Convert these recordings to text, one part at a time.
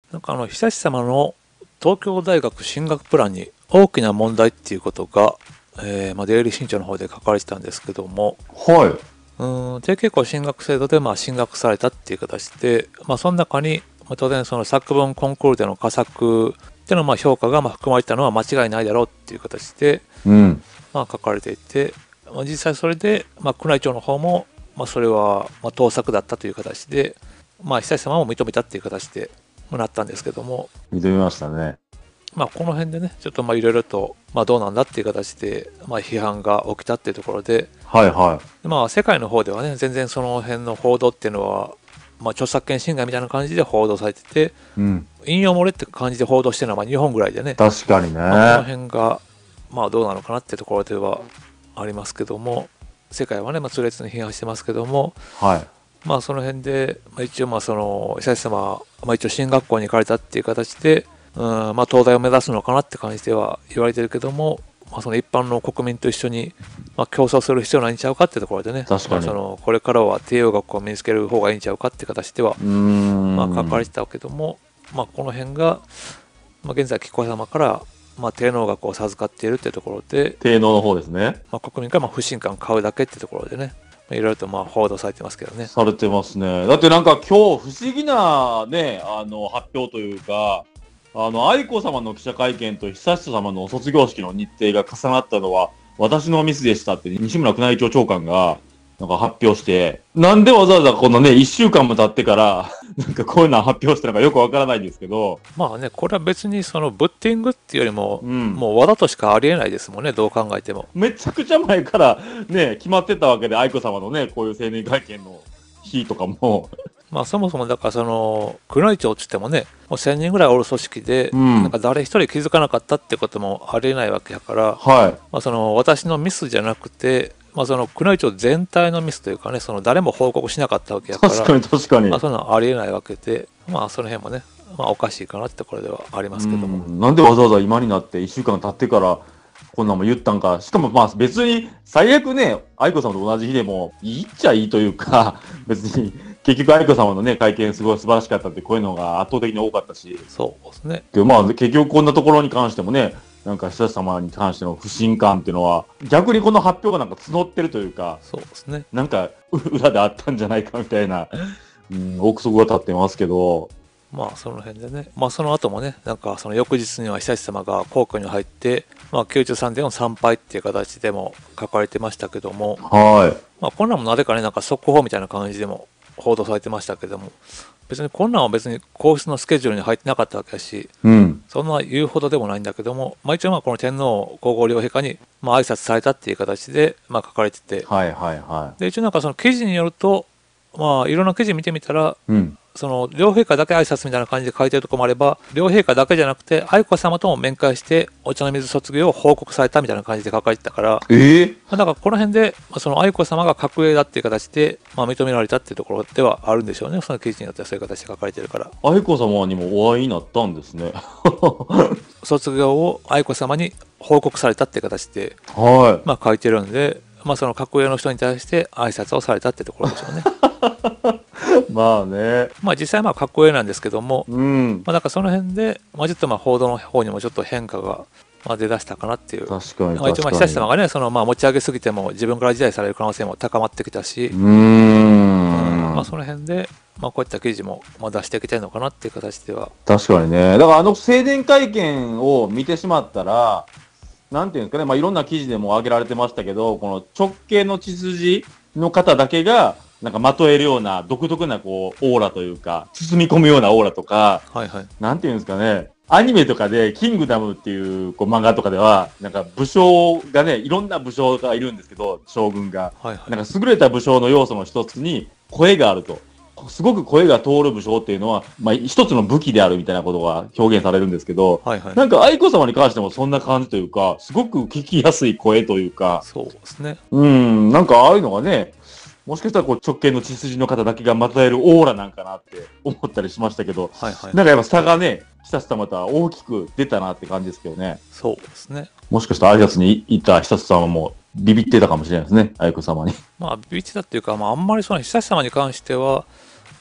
なんか久志様の東京大学進学プランに大きな問題っていうことが、デイリー新潮の方で書かれてたんですけども、 はい。 提携校進学制度で進学されたっていう形で、その中に当然その作文コンクールでの佳作での評価が含まれたのは間違いないだろうっていう形で、 うん。 書かれていて、実際それで、宮内庁の方も、それは盗作だったという形で、久志様も認めたっていう形でなったんですけども、 認めましたね。 この辺でね、ちょっといろいろと、どうなんだっていう形で、批判が起きたっていうところで、 はいは世界の方ではね、全然その辺の報道っていうのは、著作権侵害みたいな感じで報道されてて、 い。うん。 引用漏れって感じで報道してるのは日本ぐらいでね、 確かにね。 この辺が、どうなのかなっていうところではありますけども、世界はね、痛烈に批判してますけども、 はい。 その辺で、一応その久志様、一応進学校に行かれたっていう形で、東大を目指すのかなって感じでは言われてるけども、その一般の国民と一緒に、競争する必要ないんちゃうかっていうところでね、 確かにこれからは帝王学を身につける方がいいんちゃうかっていう形では、書かれてたけども、この辺が、現在紀子様から、帝王学を授かっているっていうところで、 低能の方ですね。 国民から不信感を買うだけっていうところでね、いろいろと報道されてますけどね。 されてますね。だってなんか今日不思議なね、発表というか、愛子様の記者会見と悠仁様の卒業式の日程が重なったのは私のミスでしたって西村宮内庁長官がなんか発表して、なんでわざわざこのね、1週間も経ってから、なんかこういうの発表したのかよくわからないんですけど。 これは別にそのブッティングっていうよりも、 うん、 もうわざとしかありえないですもんね、どう考えても。 めちゃくちゃ前からね、決まってたわけで、愛子様のね、こういう青年会見の日とかも。 そもそもだからその宮内庁って言ってもね、もう1000人ぐらいおる組織で、 うん、 なんか誰一人気づかなかったってこともありえないわけやから、 はい。 その私のミスじゃなくて、その宮内庁全体のミスというかね、その誰も報告しなかったわけやから、 確かに確かに。 そんなのありえないわけで、その辺もね、おかしいかなってところではありますけども。 なんでわざわざ今になって1週間経ってからこんなんも言ったんか。しかも別に最悪ね、愛子様と同じ日でもいいっちゃいいというか、別に結局愛子様のね、会見すごい素晴らしかったってこういうのが圧倒的に多かったし。 そうですね。 けど結局こんなところに関してもね、なんか悠仁様に関しての不信感っていうのは逆にこの発表がなんか募ってるというか、 そうですね。 なんか裏であったんじゃないかみたいな、憶測が立ってますけど。 その辺でね、その後もね、なんかその翌日には悠仁さまが皇居に入って、宮中三殿を参拝っていう形でも書かれてましたけども、 はい。 こんなんもなぜかね、なんか速報みたいな感じでも報道されてましたけども、別にこんなんは別に皇室のスケジュールに入ってなかったわけだし、 うん。 そんな言うほどでもないんだけども、一応この天皇皇后両陛下に挨拶されたっていう形で書かれてて、 はいはいはで一応なんかその記事によると、いろんな記事見てみたら、 い。うん。 その両陛下だけ挨拶みたいな感じで書いてるところもあれば、両陛下だけじゃなくて愛子さまとも面会してお茶の水卒業を報告されたみたいな感じで書かれてたから、だからこの辺でその愛子さまが格上だっていう形で、認められたっていうところではあるんでしょうね。その記事によってはそういう形で書かれてるから。 愛子様にもお会いになったんですね。 卒業を愛子さまに報告されたっていう形で、 は書いてるんで、その格上の人に対して挨拶をされたってところでしょうね。 い。まあね。 実際格上なんですけども、 うん。 だからその辺で、ちょっと報道の方にもちょっと変化が出だしたかなっていう。 確かに一応確かに。 悠仁さまがね、その持ち上げすぎても自分から辞退される可能性も高まってきたし、その辺で、こういった記事も出してきてるのかなっていう形では。 確かにね。だから青年会見を見てしまったら、なんていうんですかね、いろんな記事でも挙げられてましたけど、この直系の血筋の方だけが、なんかまとえるような独特なこう、オーラというか、包み込むようなオーラとか、 はいはい。 なんていうんですかね、アニメとかで、キングダムっていうこう漫画とかでは、なんか武将がね、いろんな武将がいるんですけど、将軍が。 はいはい。 なんか優れた武将の要素の一つに、声があると。すごく声が通る武将っていうのは、一つの武器であるみたいなことが表現されるんですけど、 はいはい。 なんか愛子様に関してもそんな感じというか、すごく聞きやすい声というか、 そうですね。 なんかああいうのがね、もしかしたらこう直系の血筋の方だけがまとえるオーラなんかなって思ったりしましたけど、 はいはい。 なんかやっぱ差がね、久志様とは大きく出たなって感じですけどね。 そうですね。 もしかしたら挨拶に行った久志様もビビってたかもしれないですね、愛子様に。 ビビってたっていうか、あんまりその悠仁さまに関しては、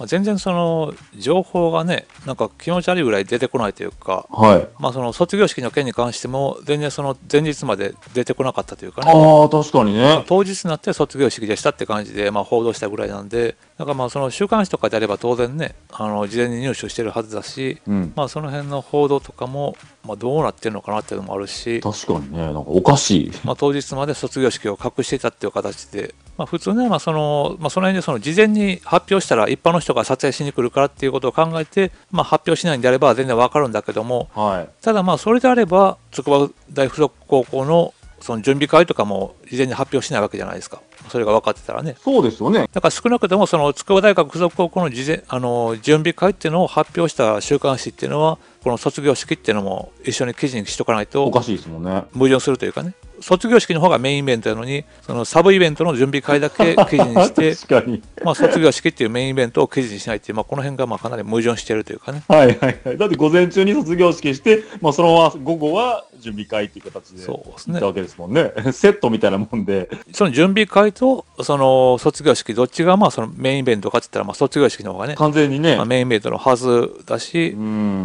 全然その情報がね、なんか気持ち悪いぐらい出てこないというか、 はい。 その卒業式の件に関しても、全然その前日まで出てこなかったというかね、 ああ、確かにね。 当日になって卒業式でしたって感じで、報道したぐらいなんで、だからその週刊誌とかであれば当然ね、事前に入手してるはずだし、 うん。 その辺の報道とかも、どうなってるのかなっていうのもあるし、 確かにね、なんかおかしい。 当日まで卒業式を隠していたっていう形で、普通ね、その辺でその事前に発表したら一般の人が撮影しに来るからっていうことを考えて、発表しないんであれば全然わかるんだけども、 はい。 ただそれであれば筑波大附属高校のその準備会とかも事前に発表しないわけじゃないですか。それが分かってたらね。 そうですよね。 だから少なくともその筑波大学附属高校の準備会っていうのを発表した週刊誌っていうのは、この卒業式っていうのも一緒に記事にしとかないとおかしいですもんね。 矛盾するというかね。卒業式の方がメインイベントなのに、そのサブイベントの準備会だけ記事にして確かに。 卒業式っていうメインイベントを記事にしないっていう、この辺がかなり矛盾しているというかね。 はいはいはい。だって午前中に卒業式して、そのまま午後は準備会っていう形でそうですね行ったわけですもんね。セットみたいなもんで。 その準備会とその卒業式どっちがそのメインイベントかって言ったら卒業式の方がね、 完全にね。 メインイベントのはずだし、 うん。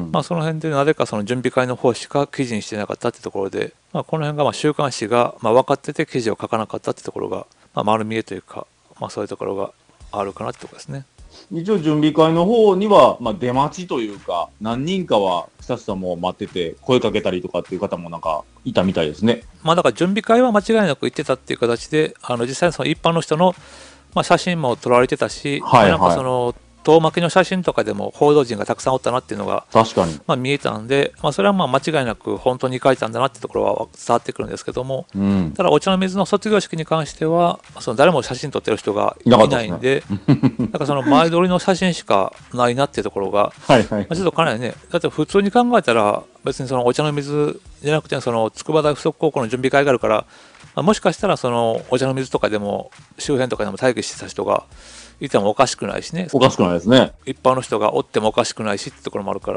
その辺でなぜかその準備会の方しか記事にしてなかったってところで、この辺が週刊誌が分かってて記事を書かなかったってところが、丸見えというか、そういうところがあるかなってところですね。 一応準備会の方には、出待ちというか、何人かは久さんも待ってて、声かけたりとかっていう方もなんかいたみたいですね。 だから準備会は間違いなく行ってたっていう形で、実際にその一般の人の、写真も撮られてたし、 はいはいなんかその遠巻きの写真とかでも報道陣がたくさんおったなっていうのが確かに。 見えたんで、それは間違いなく本当に書いたんだなってところは伝わってくるんですけども、 うん。 ただお茶の水の卒業式に関してはその誰も写真撮ってる人がいないんで、だからその前撮りの写真しかないなっていうところが、 はいはい。 ちょっとかなりね、だって普通に考えたら別にそのお茶の水じゃなくてその筑波大附属高校の準備会があるから、もしかしたらそのお茶の水とかでも周辺とかでも待機してた人がいてもおかしくないしね、 おかしくないですね。 一般の人がおってもおかしくないしってところもあるから、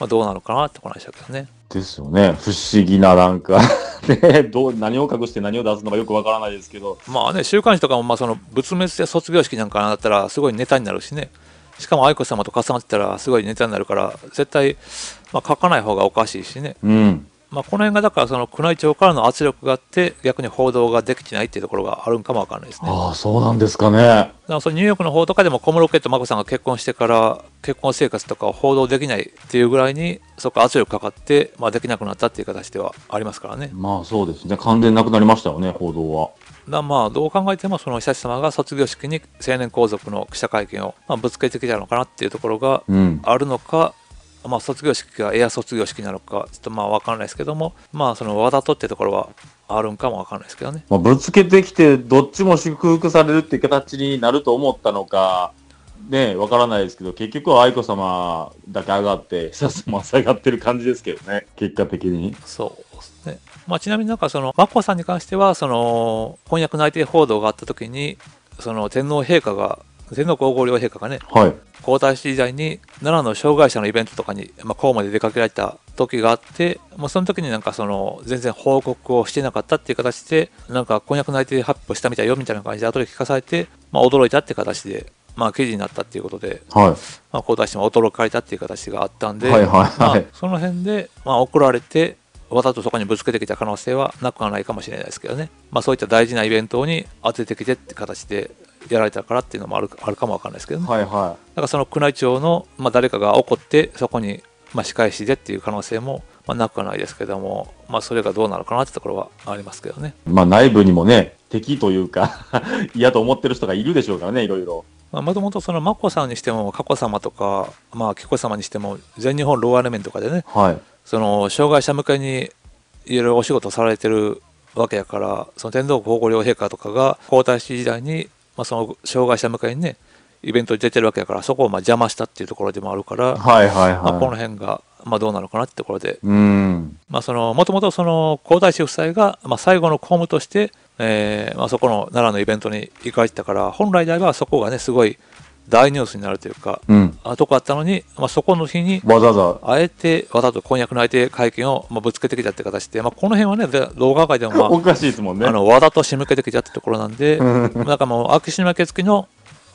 どうなのかなってこないでしたけどね。 ですよね。不思議ななんかね、何を隠して何を出すのかよくわからないですけど。 週刊誌とかもその仏滅で卒業式なんかだったらすごいネタになるしね。しかも愛子様と重なってたらすごいネタになるから、絶対、書かない方がおかしいしね。 うん。 この辺がだからその宮内庁からの圧力があって逆に報道ができてないっていうところがあるんかもわかんないですね。 ああ、そうなんですかね。 だからそのニューヨークの方とかでも小室家と眞子さんが結婚してから結婚生活とかを報道できないっていうぐらいにそこ圧力かかって、できなくなったっていう形ではありますからね。 そうですね。完全なくなりましたよね、報道は。 どう考えてもその悠仁さまが卒業式に成年皇族の記者会見をぶつけてきたのかなっていうところがあるのか、卒業式がエア卒業式なのかちょっと分からないですけども、そのわざとっていうところはあるんかも分からないですけどね。 ぶつけてきてどっちも祝福されるっていう形になると思ったのかね、わからないですけど、結局は愛子様だけ上がって悠仁さまは下がってる感じですけどね、結果的に。 そうですね。ちなみになんかその眞子さんに関してはその婚約内定報道があった時にその天皇皇后両陛下がね、 はい。 皇太子時代に奈良の障害者のイベントとかに、公務で出かけられた時があって、その時になんかその全然報告をしてなかったっていう形でなんか婚約内定発表したみたいよみたいな感じで後で聞かされて、驚いたって形で記事になったっていうことで、 はい。 皇太子も驚かれたっていう形があったんで、 はいはいはい。 その辺で怒られてわざとそこにぶつけてきた可能性はなくはないかもしれないですけどね。そういった大事なイベントに当ててきてって形でやられたからっていうのもあるかもわかんないですけどね。 はいはい。 だからその宮内庁の、誰かが怒ってそこに、仕返しでっていう可能性も、なくはないですけども、それがどうなのかなってところはありますけどね。 内部にもね、敵というか嫌と思ってる人がいるでしょうからね、いろいろ。 もともとその眞子さんにしても佳子さまとか、紀子さまにしても全日本ローアルメンとかでね、 はい。 その障害者向けにいろいろお仕事されてるわけやから、その天皇皇后両陛下とかが皇太子時代に、その障害者向けにねイベントに出てるわけやから、そこを邪魔したっていうところでもあるから、 はいはいはい。 この辺がどうなのかなってところで、 もともとその皇太子夫妻が、最後の公務として、そこの奈良のイベントに行かれてたから、本来であればそこがねすごい大ニュースになるというか、とこあったのに、そこの日にわざわあえてわざと婚約内定会見をぶつけてきたって形で、この辺はね動画界でも、 おかしいですもんね。 わざと仕向けてきたってところなんで、なんか秋篠宮家付きの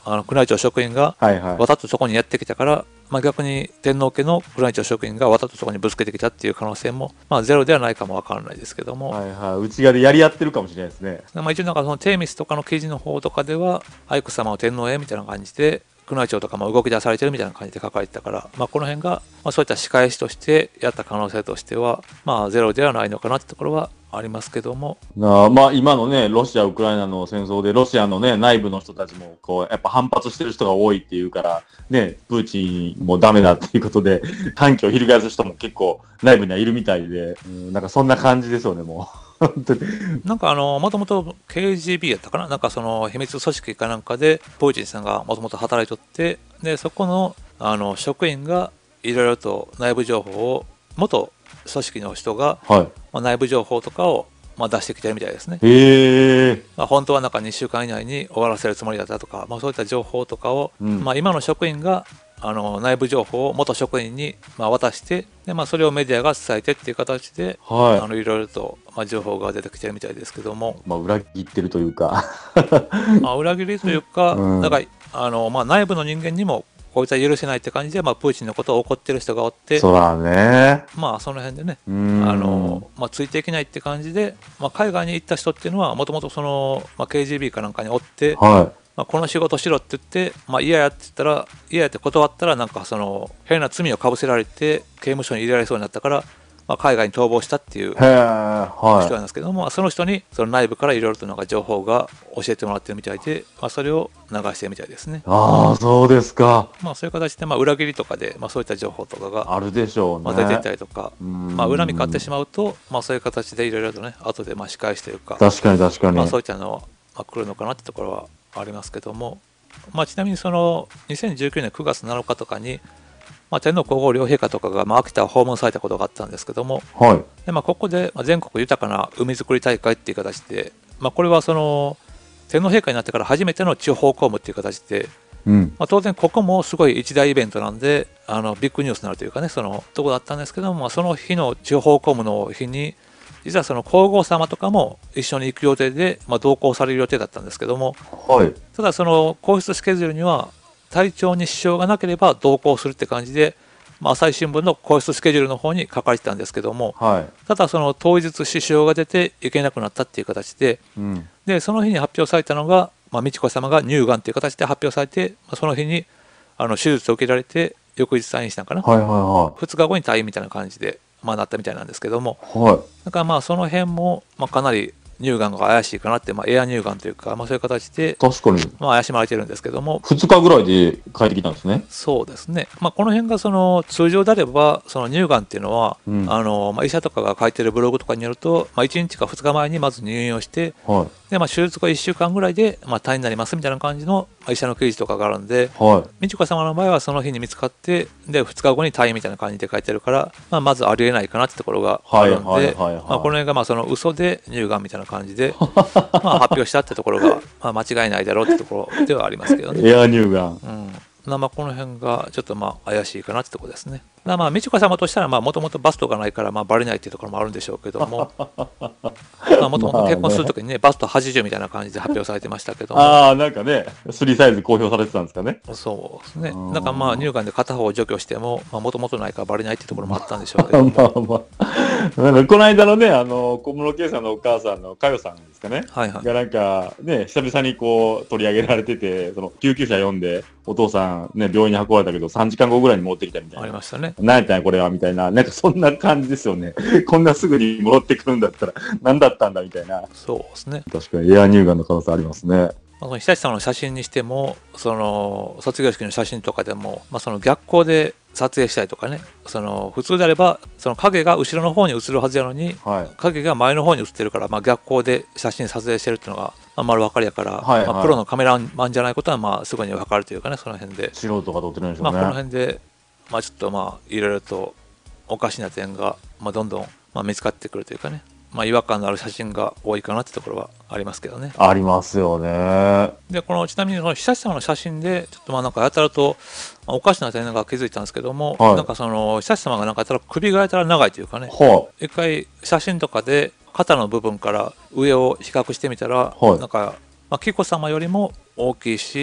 宮内庁職員がはいはい。 わざとそこにやってきたから、逆に天皇家の宮内庁職員がわざとそこにぶつけてきたっていう可能性も、ゼロではないかもわからないですけども、 はいはい。内側でやり合ってるかもしれないですね。 一応なんかそのテーミスとかの記事の方とかでは、愛子さまを天皇へみたいな感じで、宮内庁とかも動き出されてるみたいな感じで書かれてたから、この辺が、そういった仕返しとしてやった可能性としては、ゼロではないのかなってところはありますけども。 今のね、ロシア・ウクライナの戦争で、ロシアのね、内部の人たちも、やっぱ反発してる人が多いっていうから、ね、プーチンもダメだっていうことで、反旗を翻す人も結構内部にはいるみたいで、なんかそんな感じですよね、もう。本当に。 なんかもともと KGB やったかな、なんかその秘密組織かなんかで、プーチンさんがもともと働いとって、で、そこの職員がいろいろと内部情報を、元組織の人が、内部情報とかを出してきてるみたいですね。本当はなんか2週間以内に終わらせるつもりだったとか、そういった情報とかを、今の職員が内部情報を元職員に渡して、でそれをメディアが伝えてっていう形で、いろいろと情報が出てきてるみたいですけども、 裏切ってるというか裏切りというか、だから内部の人間にもこいつは許せないって感じで、プーチンのことを怒ってる人がおって、 そうだね。 その辺でね、ついていけないって感じで、海外に行った人っていうのは、もともとその、KGB かなんかにおって、この仕事しろって言って、嫌やって言ったら、嫌やって断ったら、なんかその、変な罪をかぶせられて、刑務所に入れられそうになったから、海外に逃亡したっていう人なんですけども、その人にその内部からいろいろとなんか情報が教えてもらってるみたいで、それを流してるみたいですね。 そうですか。 そういう形で裏切りとかで、そういった情報とかがあるでしょうね。 出ていったりとか、恨み買ってしまうと、そういう形でいろいろとね、後で仕返しというか、 確かに確かに。 そういったのは来るのかなってところはありますけども、ちなみにその2019年9月7日とかに、天皇皇后両陛下とかが秋田を訪問されたことがあったんですけども、でここで全国豊かな海づくり大会っていう形で、これはその天皇陛下になってから初めての地方公務っていう形で、当然ここもすごい一大イベントなんで、ビッグニュースになるというかね、そのとこだったんですけども、その日の地方公務の日に、実はその皇后様とかも一緒に行く予定で、同行される予定だったんですけども、ただその皇室スケジュールには、体調に支障がなければ同行するって感じで、朝日新聞の皇室スケジュールの方に書かれてたんですけども、ただその当日支障が出て行けなくなったっていう形で、でその日に発表されたのが、美智子さまが乳がんっていう形で発表されて、その日に手術を受けられて翌日退院したんかな、2日後に退院みたいな感じで、なったみたいなんですけども、だからその辺も、かなり乳がんが怪しいかなって、エア乳がんというか、そういう形で、 確かに。 怪しまれてるんですけども。 2日ぐらいで帰ってきたんですね。 そうですね。この辺がその通常であれば、その乳がんっていうのは、医者とかが書いてるブログとかによると、1日か2日前にまず入院をして、で手術後1週間ぐらいで、退院になりますみたいな感じの医者の記事とかがあるんで、美智子さまの場合はその日に見つかって、で2日後に退院みたいな感じで書いてるから、まずありえないかなってところがあるんで、この辺がその嘘で乳がんみたいな感じで発表したってところが、間違いないだろうってところではありますけどね。 エア乳がん。 この辺がちょっと怪しいかなってところですね。美智子さまとしたらもともとバストがないからバレないっていうところもあるんでしょうけども、もともと結婚するときにね、バスト80みたいな感じで発表されてましたけども、 なんかね、3サイズ公表されてたんですかね。 そうですね。なんか乳がんで片方を除去しても、もともとないからバレないっていうところもあったんでしょうけども、 この間のね、小室圭さんのお母さんの佳代さんですかね、がなんかね、久々に取り上げられてて、その救急車呼んで、お父さんね、病院に運ばれたけど、3時間後ぐらいに戻ってきたみたいな。 ありましたね。 何やったんやこれはみたいな、なんかそんな感じですよね。こんなすぐに戻ってくるんだったら、何だったんだみたいな。 そうですね。 確かにエア乳がんの可能性ありますね。 久志さんの写真にしても、その卒業式の写真とかでも、その逆光で撮影したりとかね、その普通であればその影が後ろの方に映るはずなのに、影が前の方に映ってるから、逆光で写真撮影してるっていうのがあんまり分かりやから、プロのカメラマンじゃないことはすぐに分かるというかね、その辺で素人が撮ってるんでしょうね。 この辺でちょっといろいろとおかしな点がどんどん見つかってくるというかね、違和感のある写真が多いかなってところはありますけどね。 ありますよね。 でちなみにその久志さんの写真でちょっとなんかやたらとおかしな点が気づいたんですけども、なんかその久志様がなんかやたら首がやたら長いというかね、一回写真とかで肩の部分から上を比較してみたら、なんか紀子様よりも大きいし、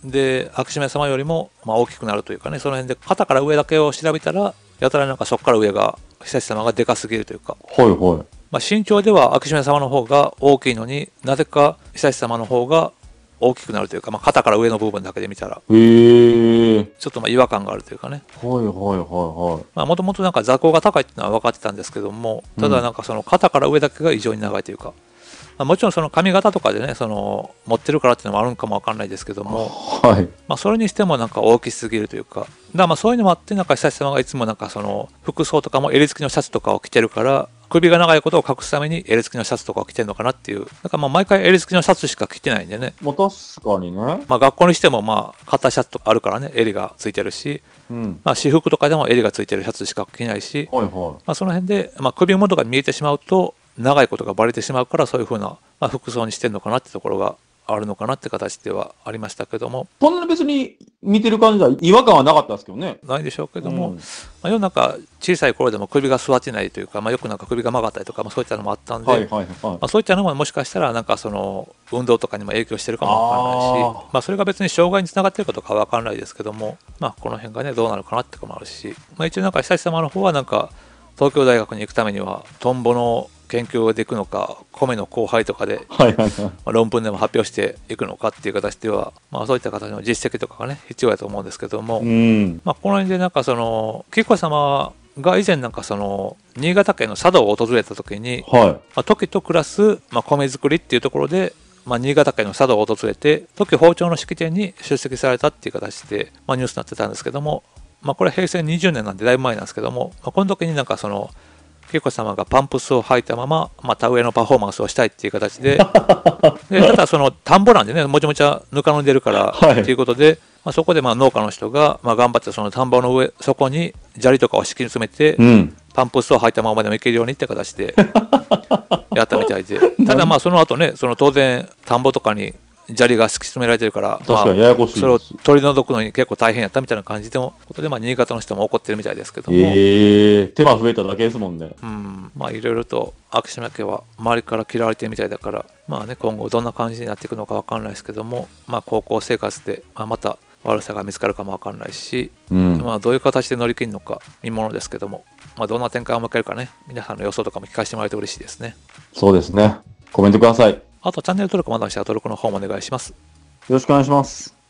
で秋締様よりもまあ大きくなるというかね、その辺で肩から上だけを調べたらやたらなんかそこから上が久志様がでかすぎるというか、 はいはい。 まあ、身長では秋締様の方が大きいのになぜか久志様の方が大きくなるというか、まあ、肩から上の部分だけで見たらちょっとまあ違和感があるというかね。 はいはいはいはい。 まあもともとなんか座高が高いっていうのは分かってたんですけども、ただなんかその肩から上だけが異常に長いというか、まあ、もちろんその髪型とかでねその持ってるからっていうのもあるんかも分かんないですけども、 はい。 まあそれにしてもなんか大きすぎるというか、だからまあそういうのもあってなんか久志様がいつもなんかその服装とかも襟付きのシャツとかを着てるから首が長いことを隠すために襟付きのシャツとかを着てるのかなっていう、だからまあ毎回襟付きのシャツしか着てないんでね。 まあ確かにね。 まあ学校にしてもまあ肩シャツとかあるからね、襟がついてるし、まあ私服とかでも襟がついてるシャツしか着ないし、 はいはい。 まあその辺でまあ首元が見えてしまうと長いことがバレてしまうから、そういう風なまあ服装にしてるのかなってところがあるのかなって形ではありましたけども、 そんなに別に見てる感じは違和感はなかったですけどね。 ないでしょうけども、まあ、世の中小さい頃でも首が座ってないというか、まあ、よくなんか首が曲がったりとか、まあ、そういったのもあったんで、まあ、そういったのももしかしたらなんかその運動とかにも影響してるかもわからないし、まあ、それが別に障害につながってるかどうかは分からないですけども、まあ、この辺がねどうなるかなってこともあるし、まあ、一応なんか久志様の方はなんか東京大学に行くためにはトンボの研究でいくのか、米の交配とかで論文でも発表していくのかっていう形では、まあ、そういった形の実績とかがね必要だと思うんですけども、まあ、この辺でなんかその紀子様が以前なんかその新潟県の佐渡を訪れた時に、まあ、時と暮らす、まあ、米作りっていうところで、まあ、新潟県の佐渡を訪れて時包丁の式典に出席されたっていう形で、まあ、ニュースになってたんですけども、まあ、これ平成20年なんでだいぶ前なんですけども、まあ、この時になんかその紀子様がパンプスを履いたまま、まあ、田植えのパフォーマンスをしたいっていう形ででただその田んぼなんでねもちもちゃぬかの出るからっていうことで、まあ、そこでまあ農家の人がまあ頑張ってその田んぼの上そこに砂利とかを敷き詰めて、パンプスを履いたままでもいけるようにって形でやったみたいでただまあその後ねその当然田んぼとかに砂利が敷き詰められてるから、 確かにややこしい、 それを取り除くのに結構大変やったみたいな感じのことで、まあ、新潟の人も怒ってるみたいですけども、 手間増えただけですもんね。 まあいろいろと秋島家は周りから嫌われてるみたいだから、まあね今後どんな感じになっていくのか分かんないですけども、まあ高校生活で、まあ、また悪さが見つかるかも分かんないし、まあどういう形で乗り切るのか見ものですけども、まあどんな展開を迎えるかね、皆さんの予想とかも聞かせてもらえると嬉しいですね。 そうですね。コメントください。 あとチャンネル登録まだの人は登録の方もお願いします。 よろしくお願いします。